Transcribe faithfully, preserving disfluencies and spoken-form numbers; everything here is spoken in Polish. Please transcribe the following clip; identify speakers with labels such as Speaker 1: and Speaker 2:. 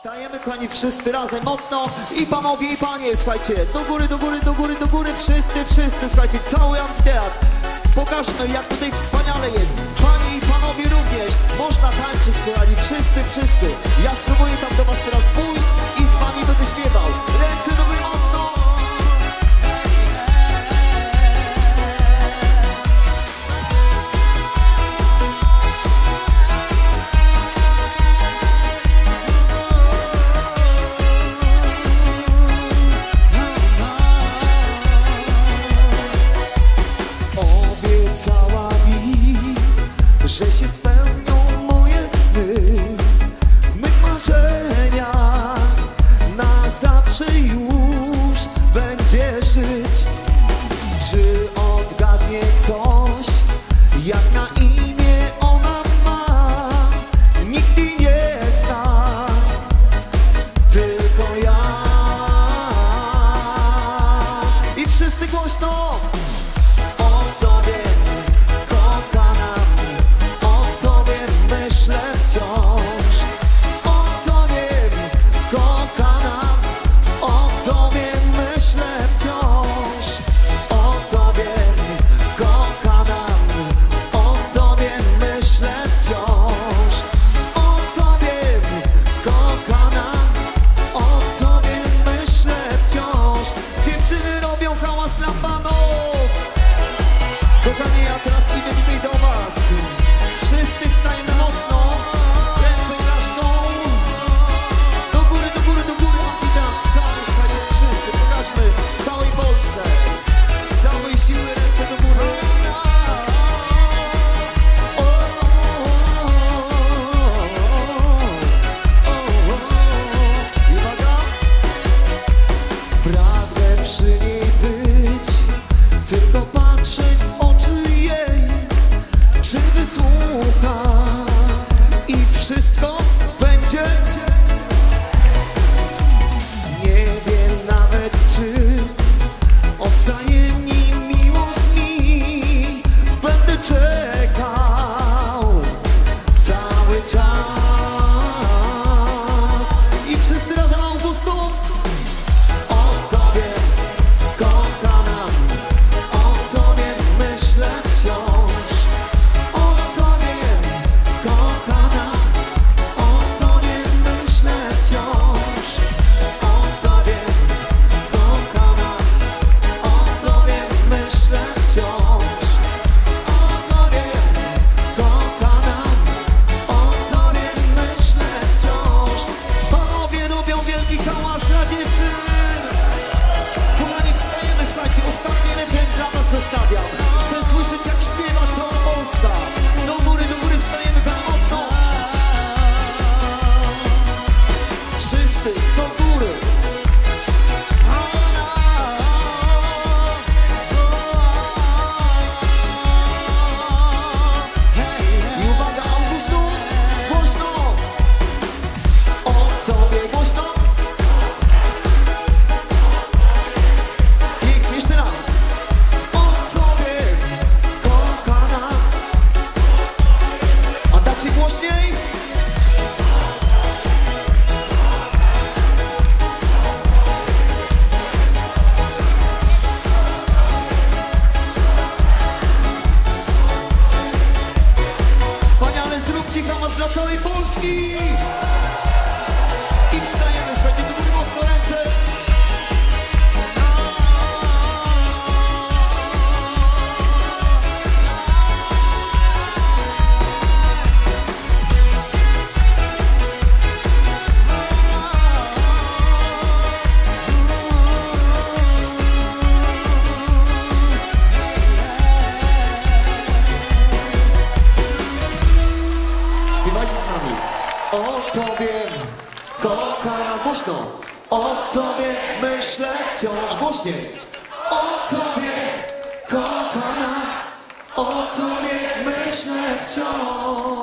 Speaker 1: Wstajemy, kochani, wszyscy razem mocno i panowie i panie, słuchajcie, do góry, do góry, do góry, do góry, wszyscy, wszyscy, słuchajcie, cały amfiteatr. Pokażmy, jak tutaj wspaniale jest. Panie i panowie również, można tańczyć, kochani, wszyscy, wszyscy. Ja spróbuję tam do was teraz pójść i z wami będę śpiewał. Ręce do góry mocno. Że się spełnią moje sny, w mych marzeniach na zawsze już będzie żyć. Czy odgadnie ktoś, jak na imię ona ma? Nikt jej nie zna, tylko ja. I wszyscy głośno! Kochani, ja teraz idę tutaj do was. Wszyscy wstajemy mocno. Ręce klaszczą. Do góry, do góry, do góry. Amfiteatr cały, słuchajcie, wszyscy. Pokażmy całej Polsce. Z całej siły ręce do góry. O, o, o, o, o. I uwaga. Pragnę przy niej być, tylko patrzeć w oczy jej, czy wysłucha i wszystko będzie. Nie wiem nawet, czy odwzajemni miłość mi. Będę czekał cały czas. I wszyscy razem Augustów. O tobie, kochana, o tobie myślę wciąż. O tobie, kochana, o tobie myślę wciąż. O tobie, kochana, o tobie myślę wciąż. O tobie, kochana, o tobie myślę wciąż. Panowie robią wielki hałas dla dziewczyn. Kochani, wstajemy, słuchajcie, ostatni refren dla was zostawiam. Chcę słyszeć, jak śpiewa cała Polska. Do góry, do góry wstajemy tak mocno. Wszyscy do góry. I uwaga, Augustów, głośno. O tobie głośno. Pięknie, jeszcze raz. O tobie, kochana. A dacie głośniej? Wspaniale, zróbcie hałas dla całej Polski. I wstajemy, słuchajcie, do góry mocno ręce. Śpiewajcie z nami. O tobie, kochana, głośno. O tobie myślę wciąż, głośniej. O tobie, kochana, o tobie myślę wciąż.